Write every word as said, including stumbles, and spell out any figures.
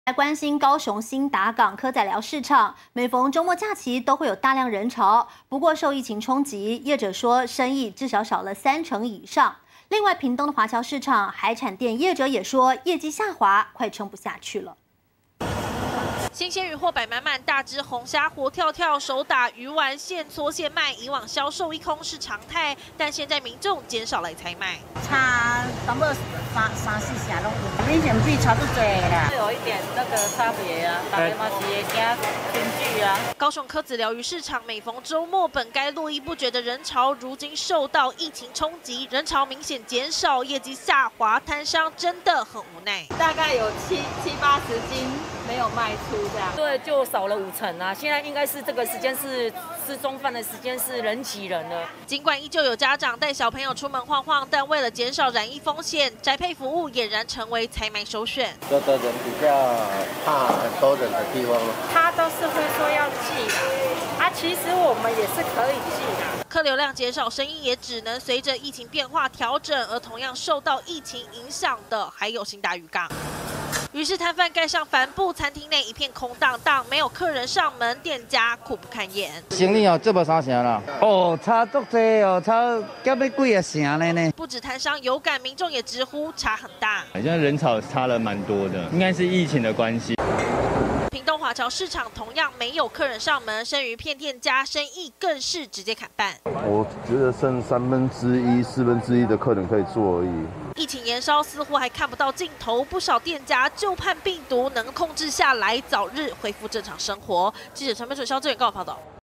来关心高雄新达港科仔寮市场，每逢周末假期都会有大量人潮。不过受疫情冲击，业者说生意至少少了三成以上。另外，屏东的华侨市场海产店业者也说，业绩下滑，快撑不下去了。 新鲜鱼货摆满满，大只红虾、活跳跳、手打鱼丸现搓现卖，以往销售一空是常态，但现在民众减少来采买， 差差不多三三四成拢有，明显比差不多啦，有一点那个差别啊，大家嘛是会惊群聚啊。 高雄科子寮鱼市场每逢周末本该络绎不绝的人潮，如今受到疫情冲击，人潮明显减少，业绩下滑，摊商真的很无奈。 大概有七七八十斤没有卖出。 对，就少了五成啊！现在应该是这个时间是吃中饭的时间，是人挤人了。 尽管依旧有家长带小朋友出门晃晃，但为了减少染疫风险，宅配服务俨然成为采买首选。 有的人比较怕很多人的地方， 他都是会说要寄啦，啊，其实我们也是可以寄啦。 客流量减少，生意也只能随着疫情变化调整。而同样受到疫情影响的，还有新达渔港。 于是摊贩盖上帆布，餐厅内一片空荡荡，没有客人上门，店家苦不堪言。 生意哦，做无三成啦。哦，差足多哦，差加要几啊成了呢。不止摊商有感，民众也直呼差很大。 现在人潮差了蛮多的，应该是疫情的关系。 屏东华侨市场同样没有客人上门，生鱼片店家生意更是直接砍半。 我觉得剩三分之一、四分之一的客人可以做而已。 疫情延烧似乎还看不到尽头，不少店家就盼病毒能控制下来，早日恢复正常生活。记者陈美准、肖志远告报道。